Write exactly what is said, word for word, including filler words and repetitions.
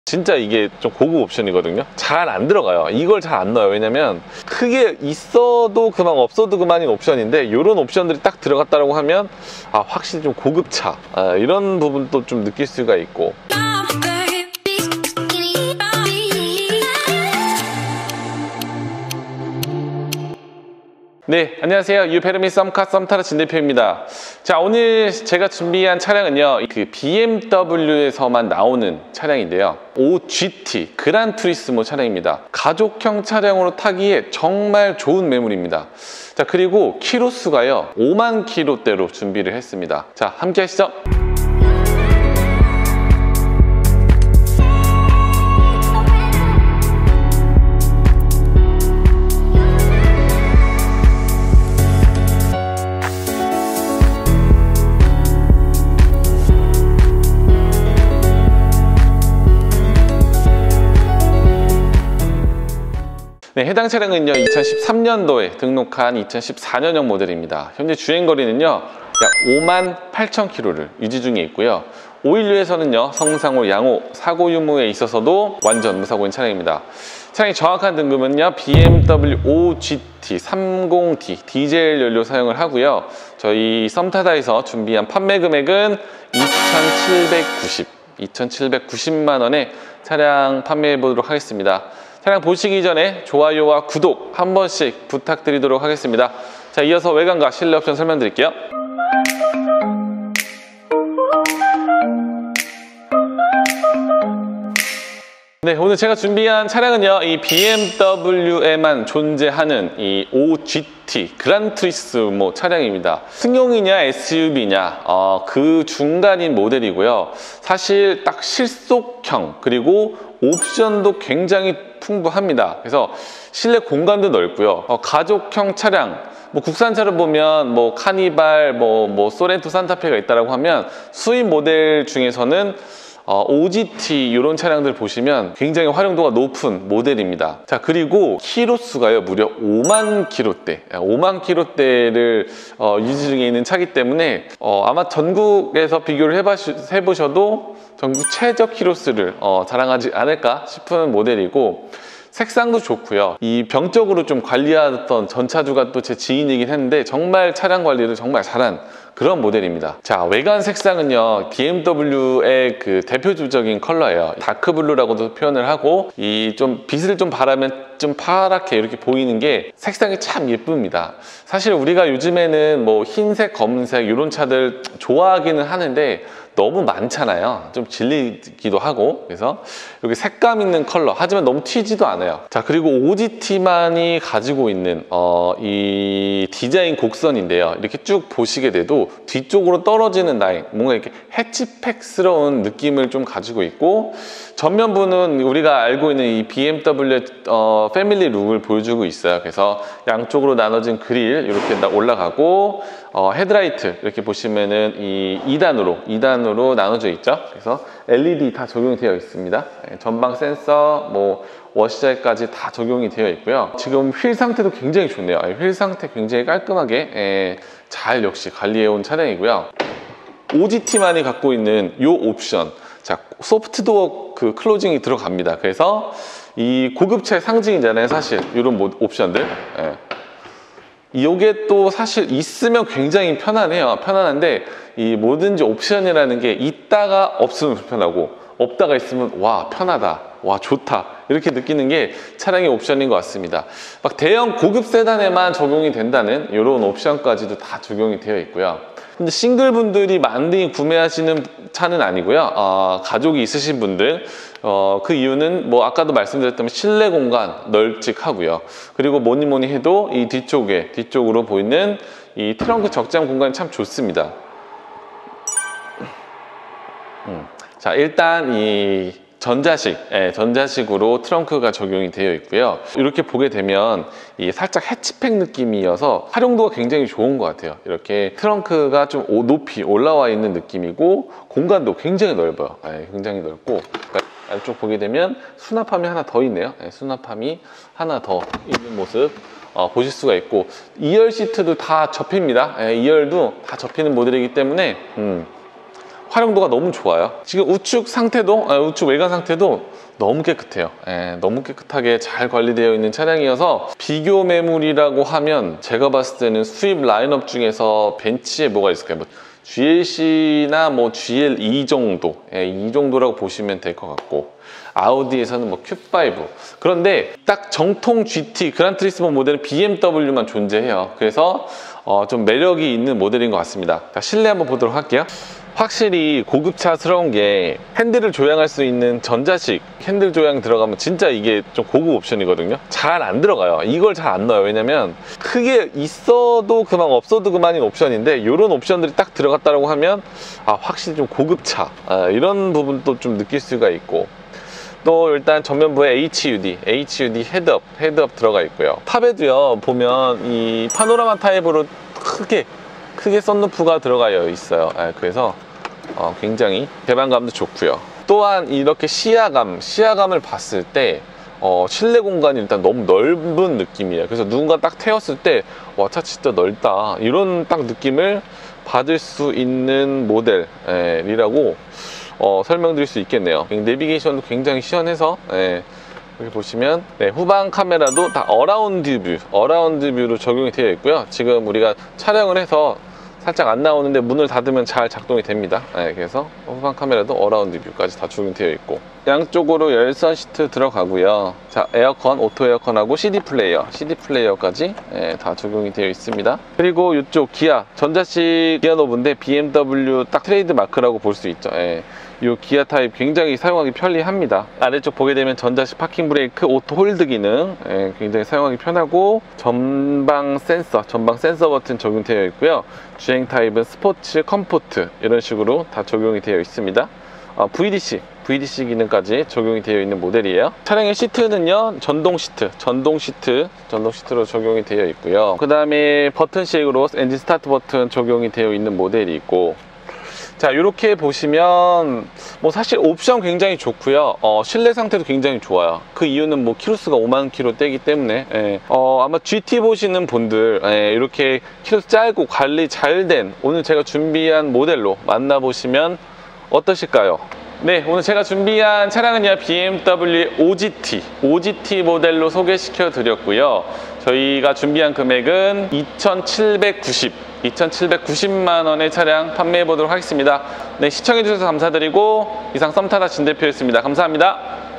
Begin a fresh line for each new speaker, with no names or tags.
진짜 이게 좀 고급 옵션이거든요. 잘 안 들어가요. 이걸 잘 안 넣어요. 왜냐면 크게 있어도 그만 없어도 그만인 옵션인데 이런 옵션들이 딱 들어갔다고 하면 아 확실히 좀 고급차 아, 이런 부분도 좀 느낄 수가 있고. 네, 안녕하세요. 유페르미 썸카 썸타르 진 대표입니다. 자, 오늘 제가 준비한 차량은요, 그 비엠더블유에서만 나오는 차량인데요. 오 지티 그란 투리스모 차량입니다. 가족형 차량으로 타기에 정말 좋은 매물입니다. 자, 그리고 키로수가요, 오만 킬로대로 준비를 했습니다. 자, 함께 하시죠. 네, 해당 차량은요 이천십삼 년도에 등록한 이천십사 년형 모델입니다. 현재 주행거리는요 약 오만 팔천 킬로미터를 유지 중에 있고요. 오일류에서는요 성상호, 양호, 사고 유무에 있어서도 완전 무사고인 차량입니다. 차량의 정확한 등급은요 비엠더블유 오 지티 삼십 디 디젤 연료 사용을 하고요. 저희 썸타다에서 준비한 판매 금액은 이천칠백구십만 원에 차량 판매해 보도록 하겠습니다. 차량 보시기 전에 좋아요와 구독 한 번씩 부탁드리도록 하겠습니다. 자, 이어서 외관과 실내 옵션 설명드릴게요. 네, 오늘 제가 준비한 차량은요, 이 비엠더블유에만 존재하는 이 오 지티 그란 투리스모 차량입니다. 승용이냐 에스유브이냐 어, 그 중간인 모델이고요. 사실 딱 실속형 그리고 옵션도 굉장히 풍부합니다. 그래서 실내 공간도 넓고요. 어, 가족형 차량, 뭐 국산차를 보면 뭐 카니발, 뭐, 뭐 소렌토 산타페가 있다라고 하면 수입 모델 중에서는 어, 오 지티 이런 차량들 보시면 굉장히 활용도가 높은 모델입니다. 자, 그리고 키로수가요 무려 오만 킬로대, 오만 킬로대를 어, 유지 중에 있는 차기 때문에 어, 아마 전국에서 비교를 해봐시, 해보셔도 전국 최저 키로수를 어, 자랑하지 않을까 싶은 모델이고, 색상도 좋고요. 이 병적으로 좀 관리하던 전차주가 또 제 지인이긴 했는데 정말 차량 관리를 정말 잘한 그런 모델입니다. 자, 외관 색상은요 비엠더블유의 그 대표적인 컬러예요. 다크블루라고도 표현을 하고, 이 좀 빛을 좀 바라면 좀 파랗게 이렇게 보이는 게 색상이 참 예쁩니다. 사실 우리가 요즘에는 뭐 흰색, 검은색 이런 차들 좋아하기는 하는데 너무 많잖아요. 좀 질리기도 하고. 그래서 이렇게 색감 있는 컬러, 하지만 너무 튀지도 않아요. 자, 그리고 오 지티만이 가지고 있는 어, 이 디자인 곡선인데요, 이렇게 쭉 보시게 돼도 뒤쪽으로 떨어지는 라인, 뭔가 이렇게 해치백스러운 느낌을 좀 가지고 있고, 전면부는 우리가 알고 있는 이 비엠더블유 어, 패밀리 룩을 보여주고 있어요. 그래서 양쪽으로 나눠진 그릴 이렇게 올라가고, 어, 헤드라이트 이렇게 보시면은 이 이 단으로 이 단으로 나눠져 있죠. 그래서 엘이디 다 적용이 되어 있습니다. 전방 센서, 뭐 워시자까지 다 적용이 되어 있고요. 지금 휠 상태도 굉장히 좋네요. 휠 상태 굉장히 깔끔하게 에, 잘 역시 관리해 온 차량이고요. 오 지티만이 갖고 있는 이 옵션, 자, 소프트도어 그 클로징이 들어갑니다. 그래서 이 고급차의 상징이잖아요, 사실 이런 옵션들. 예. 이게 또 사실 있으면 굉장히 편안해요. 편안한데 이 뭐든지 옵션이라는 게 있다가 없으면 불편하고, 없다가 있으면 와 편하다, 와 좋다 이렇게 느끼는 게 차량의 옵션인 것 같습니다. 막 대형 고급 세단에만 적용이 된다는 이런 옵션까지도 다 적용이 되어 있고요. 근데 싱글분들이 많이 구매하시는 차는 아니고요. 어, 가족이 있으신 분들, 어, 그 이유는 뭐 아까도 말씀드렸다면 실내 공간 널찍하고요. 그리고 뭐니 뭐니 해도 이 뒤쪽에 뒤쪽으로 보이는 이 트렁크 적장 공간이 참 좋습니다. 음. 자, 일단 이 전자식, 예, 전자식으로 트렁크가 적용이 되어 있고요. 이렇게 보게 되면 이 살짝 해치팩 느낌이어서 활용도가 굉장히 좋은 것 같아요. 이렇게 트렁크가 좀 높이 올라와 있는 느낌이고, 공간도 굉장히 넓어요. 예, 굉장히 넓고, 이쪽 보게 되면 수납함이 하나 더 있네요. 예, 수납함이 하나 더 있는 모습 어, 보실 수가 있고, 이열 시트도 다 접힙니다. 예, 이열도 다 접히는 모델이기 때문에 음, 활용도가 너무 좋아요. 지금 우측 상태도, 아, 우측 외관 상태도 너무 깨끗해요. 예, 너무 깨끗하게 잘 관리되어 있는 차량이어서 비교 매물이라고 하면 제가 봤을 때는 수입 라인업 중에서 벤츠에 뭐가 있을까요? 뭐 지엘씨나 뭐 지엘이 정도, 예, 이 정도라고 보시면 될 것 같고, 아우디에서는 뭐 큐 파이브. 그런데 딱 정통 지티 그란트리스모 모델은 비엠더블유만 존재해요. 그래서 어, 좀 매력이 있는 모델인 것 같습니다. 자, 실내 한번 보도록 할게요. 확실히 고급차스러운 게 핸들을 조향할 수 있는 전자식 핸들 조향 들어가면 진짜 이게 좀 고급 옵션이거든요. 잘 안 들어가요. 이걸 잘 안 넣어요. 왜냐면 크게 있어도 그만 없어도 그만인 옵션인데, 이런 옵션들이 딱 들어갔다고 하면 아, 확실히 좀 고급차, 아, 이런 부분도 좀 느낄 수가 있고, 또 일단 전면부에 에이치유디, 에이치유디 헤드업, 헤드업 들어가 있고요. 탑에도요, 보면 이 파노라마 타입으로 크게 크게 썬루프가 들어가 있어요. 네, 그래서 어, 굉장히 개방감도 좋고요. 또한 이렇게 시야감, 시야감을 봤을 때 어, 실내 공간이 일단 너무 넓은 느낌이에요. 그래서 누군가 딱 태웠을 때 와, 차 진짜 넓다, 이런 딱 느낌을 받을 수 있는 모델이라고 어, 설명드릴 수 있겠네요. 내비게이션도 굉장히 시원해서, 예, 여기 보시면 네, 후방 카메라도 다 어라운드 뷰, 어라운드 뷰로 적용이 되어 있고요. 지금 우리가 촬영을 해서 살짝 안 나오는데 문을 닫으면 잘 작동이 됩니다. 네, 그래서 후방 카메라도 어라운드 뷰까지 다 적용이 되어 있고, 양쪽으로 열선 시트 들어가고요. 자, 에어컨, 오토 에어컨하고 씨디 플레이어, 씨디 플레이어까지, 예, 다 적용이 되어 있습니다. 그리고 이쪽 기아, 전자식 기아 노브인데 비엠더블유 딱 트레이드 마크라고 볼 수 있죠. 예. 이 기아 타입 굉장히 사용하기 편리합니다. 아래쪽 보게 되면 전자식 파킹 브레이크, 오토 홀드 기능, 예, 굉장히 사용하기 편하고, 전방 센서, 전방 센서 버튼 적용되어 있고요. 주행 타입은 스포츠, 컴포트 이런 식으로 다 적용이 되어 있습니다. 어, 브이디씨, 브이디씨 기능까지 적용이 되어 있는 모델이에요. 차량의 시트는요, 전동 시트, 전동 시트, 전동 시트로 적용이 되어 있고요. 그 다음에 버튼식으로 엔진 스타트 버튼 적용이 되어 있는 모델이 있고, 자, 이렇게 보시면 뭐 사실 옵션 굉장히 좋고요. 어, 실내 상태도 굉장히 좋아요. 그 이유는 뭐 키로수가 오만 킬로 떼기 때문에, 예. 어, 아마 지티 보시는 분들, 예, 이렇게 키로수 짧고 관리 잘 된 오늘 제가 준비한 모델로 만나보시면 어떠실까요? 네, 오늘 제가 준비한 차량은요, 비엠더블유 오지티, 오지티 모델로 소개시켜 드렸고요. 저희가 준비한 금액은 이천칠백구십, 이천칠백구십만 원의 차량 판매해 보도록 하겠습니다. 네, 시청해 주셔서 감사드리고, 이상 썸타다 진 대표였습니다. 감사합니다.